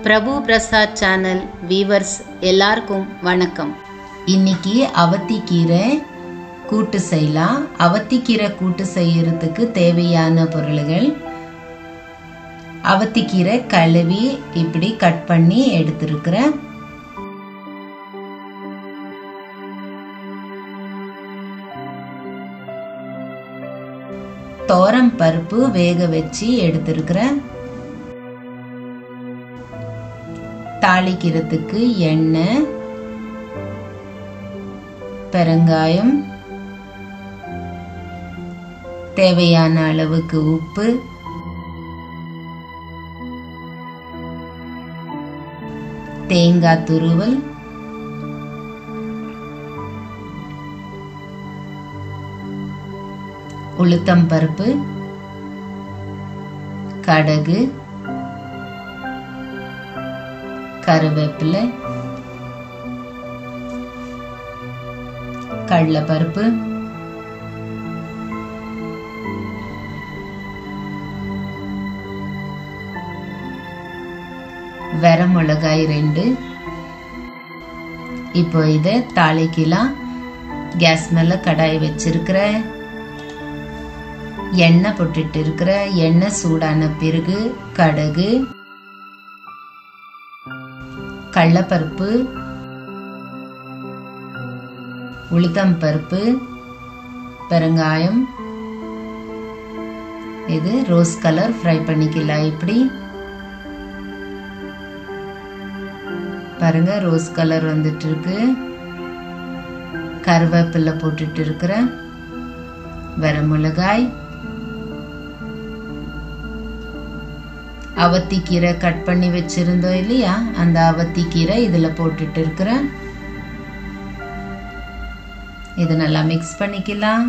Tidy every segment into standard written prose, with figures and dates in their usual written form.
பிரபு Prasad channel viewers எல்லாருக்கும் வணக்கம். இன்னைக்கு அவத்திக்கீரை கூட்டு செய்யலாம். அவத்திக்கீரை கூட்டு செய்யறதுக்கு தேவையான பொருள்கள்: அவத்திக்கீரை கழுவி இப்படி கட் பண்ணி எடுத்திருக்கிறேன். தோரம் பருப்பு வேக வச்சு எடுத்திருக்கிறேன். தாளிக்கிறதுக்கு எண்ணெய், பெருங்காயம், தேவையான அளவுக்கு உப்பு, தேங்காய் துருவல், உளுத்தம் பருப்பு, கடுகு, கருவேப்பிலை, கடலைப்பருப்பு, வரமிளகாய் 2. இப்போ இதை தாளிக்கலாம். கேஸ் மேல கடாய் வச்சிருக்கிற, எண்ணெய் போட்டுட்டு இருக்கிற. எண்ணெய் சூடான பிறகு கடுகு, கடலைப்பருப்பு, உளுத்தம் பருப்பு, பெருங்காயம், இது ரோஸ் கலர் ஃப்ரை பண்ணிக்கலாம். இப்படி பாருங்க, ரோஸ் கலர் வந்துட்டு இருக்கு. கருவேப்பிலை போட்டுட்டு இருக்கிற, வரமிளகாய், அவத்திக்கீரை கட் பண்ணி வச்சிருந்தோம் இல்லையா, அந்த அவத்திக்கீரை இதுல போட்டுட்டு இருக்கிறேன். இது நல்லா மிக்ஸ் பண்ணிக்கலாம்.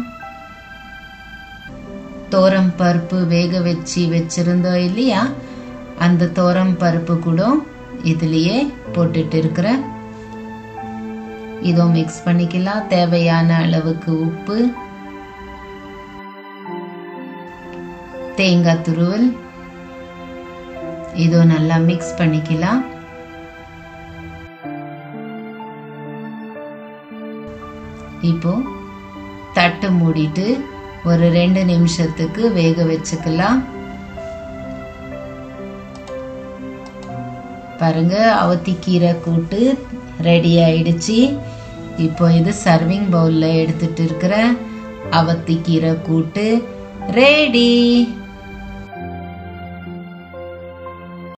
தோரம் பருப்பு வேக வச்சு வச்சிருந்தோம் இல்லையா, அந்த தோரம் பருப்பு கூட இதுலயே போட்டுட்டு இருக்கிறேன். இதோ மிக்ஸ் பண்ணிக்கலாம். தேவையான அளவுக்கு உப்பு, தேங்காய் துருவல், இதோ நல்லா மிக்ஸ் பண்ணிக்கலாம். இப்போ தட்டு மூடிட்டு ஒரு 2 நிமிஷத்துக்கு வேக வச்சுக்கலாம். பாருங்க, அவத்திக்கீரை கூட்டு ரெடி ஆயிடுச்சு. இப்போ இது சர்விங் பவுல்ல எடுத்துட்டு இருக்கிற அவத்திக்கீரை கூட்டு ரெடி.